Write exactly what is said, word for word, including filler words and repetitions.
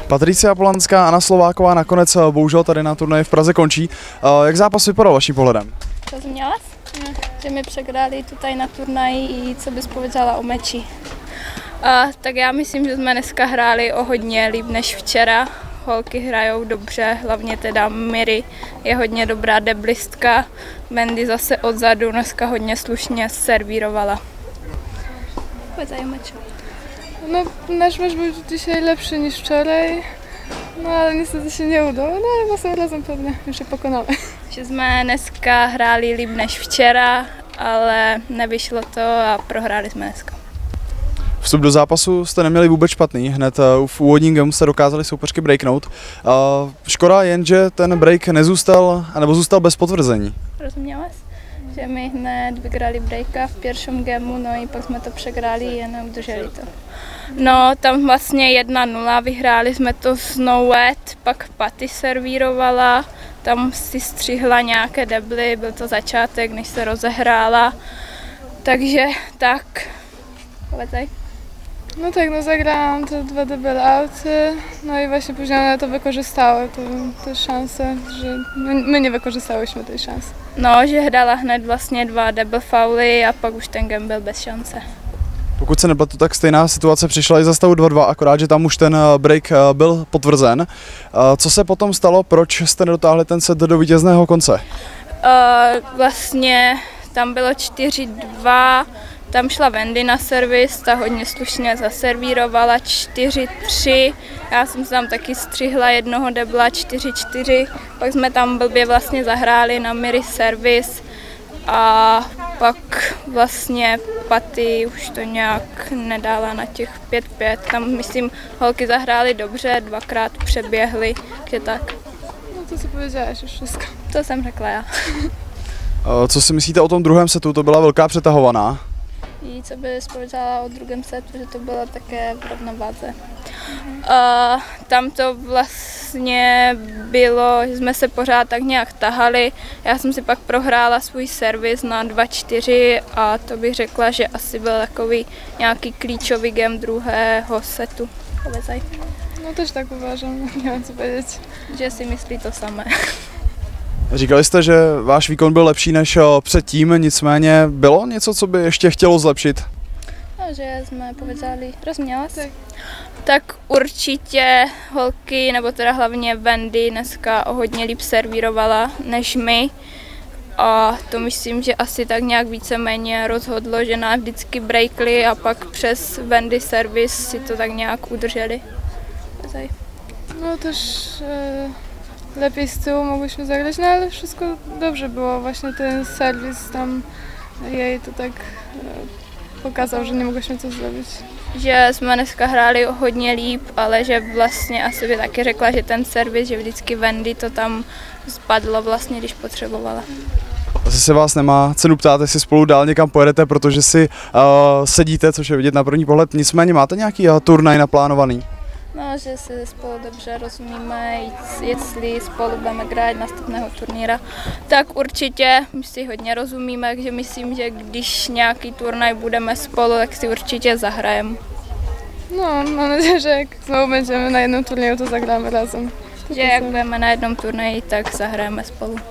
Patricia Polanská a Anna Slováková nakonec bohužel tady na turnaji v Praze končí. Jak zápas vypadal vaším pohledem? Rozuměla jsi? No. Že mi přehráli tutaj na turnaji i co bys pověděla o meči. A, tak já myslím, že jsme dneska hráli o hodně líp než včera. Holky hrajou dobře, hlavně teda Miri je hodně dobrá deblistka. Mandy zase odzadu dneska hodně slušně servírovala. Powiedz o meczu. No, nasz mecz był dzisiaj lepszy niż wczoraj, no ale niestety się nie udało, no ale następnym razem pewnie już się pokonamy. Že jsme dneska hráli líp než včera, ale nevyšlo to a prohráli jsme dneska. Vstup do zápasu jste neměli vůbec špatný, hned v úvodním gamu jste dokázali soupeřky breaknout. Škoda jen, že ten break nezůstal, anebo zůstal bez potvrzení. Rozuměla jsi? Že my hned vygrali breaka v pierwszym gemu, no i pak jsme to přegrali, jen udrželi to. No, tam vlastně jedna nula, vyhráli jsme to s Nowet, pak Patty servírovala, tam si střihla nějaké debly, byl to začátek, než se rozehrála, takže tak, povězej. No tak, no zagrałam te dwa double outy, no i właśnie później one to wykorzystały, to, te szanse, że my, my nie wykorzystałyśmy tej szansy. No, že hrála hned vlastně dva double fauly a pak už ten game byl bez šance. Pokud se nepletu, tak stejná situace přišla i za stavu dva dva, akorát, že tam už ten break byl potvrzen. Co se potom stalo, proč jste nedotáhli ten set do vítězného konce? Uh, vlastně tam bylo čtyři dva, tam šla Wendy na servis, ta hodně slušně zaservírovala čtyři tři, já jsem se tam taky střihla jednoho debla čtyři čtyři, pak jsme tam blbě vlastně zahráli na Miri servis a pak vlastně Patty už to nějak nedala na těch pět pět, tam myslím holky zahrály dobře, dvakrát přeběhly, že tak. No to si powiedziałaś už všechno. To jsem řekla já. Co si myslíte o tom druhém setu, to byla velká přetahovaná? I co by spověděla o druhém setu, že to bylo také v rovnováze. Uh, tam to vlastně bylo, že jsme se pořád tak nějak tahali. Já jsem si pak prohrála svůj servis na dva čtyři a to bych řekla, že asi byl takový nějaký klíčový game druhého setu. Povězaj. No też tak uważam, nie mam co powiedzieć. Že si myslí to samé. Říkali jste, že váš výkon byl lepší než předtím, nicméně bylo něco, co by ještě chtělo zlepšit? No, že jsme pověděli, rozuměla jsi? Tak určitě holky, nebo teda hlavně Wendy dneska o hodně líp servírovala než my. A to myslím, že asi tak nějak víceméně rozhodlo, že nás vždycky breakli a pak přes Wendy servis si to tak nějak udrželi. No też e, lepiej z tyłu mogłyśmy zagrać, no ale wszystko dobrze było. Właśnie ten serwis tam jej to tak e, pokazał, že nemohliśmy coś zrobić. Že jsme dneska hráli o hodně líp, ale že vlastně asi by taky řekla, že ten servis, že vždycky Wendy to tam spadlo vlastně, když potřebovala. Asi se vás nemá cenu ptát, jestli spolu dál někam pojedete, protože si uh, sedíte, což je vidět na první pohled. Nicméně máte nějaký uh, turnaj naplánovaný? No, že si spolu dobře rozumíme, jestli spolu budeme hrát nastupného turníra, tak určitě my si hodně rozumíme, takže myslím, že když nějaký turnaj budeme spolu, tak si určitě zahrajeme. No, mám nadzieję, že jak znovu będziemy na jednom turnieju, to zagramy razem. Že jak budeme na jednom turnaji, tak zahrajeme spolu.